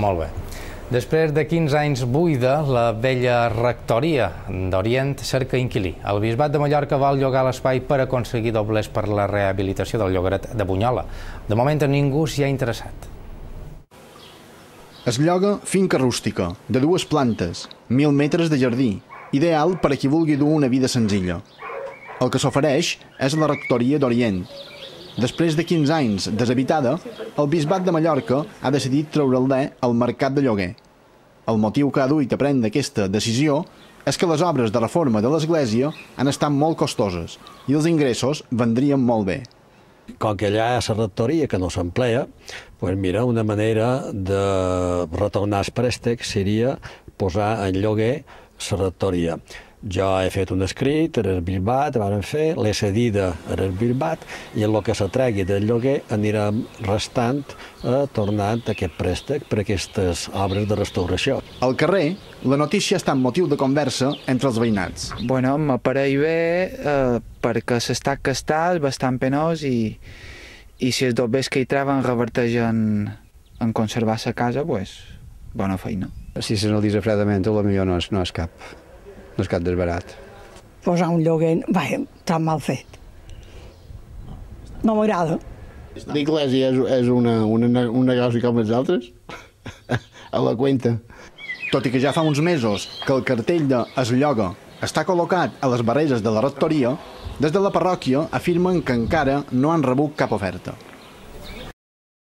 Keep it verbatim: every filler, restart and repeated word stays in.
Molt bé. Després de quinze anys buida, la vella rectoria d'Orient cerca inquilí. El Bisbat de Mallorca vol llogar l'espai per aconseguir doblers per la rehabilitació del llogaret de Bunyola. De moment ningú s'hi ha interessat. Es lloga finca rústica, de dues plantes, mil metres de jardí, ideal per a qui vulgui dur una vida senzilla. El que s'ofereix és la rectoria d'Orient. Després de quinze anys deshabitada, el Bisbat de Mallorca ha decidit treure-la al mercat de lloguer. El motiu que ha duit a prendre aquesta decisió és que les obres de reforma de l'església han estat molt costoses i els ingressos vendrien molt bé. Com que allà hi ha la rectoria que no s'emplea, doncs mira, una manera de retornar el préstec seria posar en lloguer la rectoria. Jo he fet un escrit en el Bisbat, vam fer, l'he cedida en el Bisbat i en el que se tregui del lloguer anirem restant eh, tornant aquest préstec per aquestes obres de restauració. Al carrer, la notícia ha estat motiu de conversa entre els veïnats. Bueno, m'apareix bé eh, perquè l'estat que està és bastant penós i, i si els doblers que hi troben reverteixen en conservar la casa, pues, bona feina. Si s'analitza fredament, potser no és, no és cap. No és cap desbarat. Posar un lloguer, va, tan mal fet. No m'agrada. L'església és, és una, una, un negoci com els altres, a la cuenta. Tot i que ja fa uns mesos que el cartell de Es lloga està col·locat a les barreres de la rectoria, des de la parròquia afirmen que encara no han rebut cap oferta.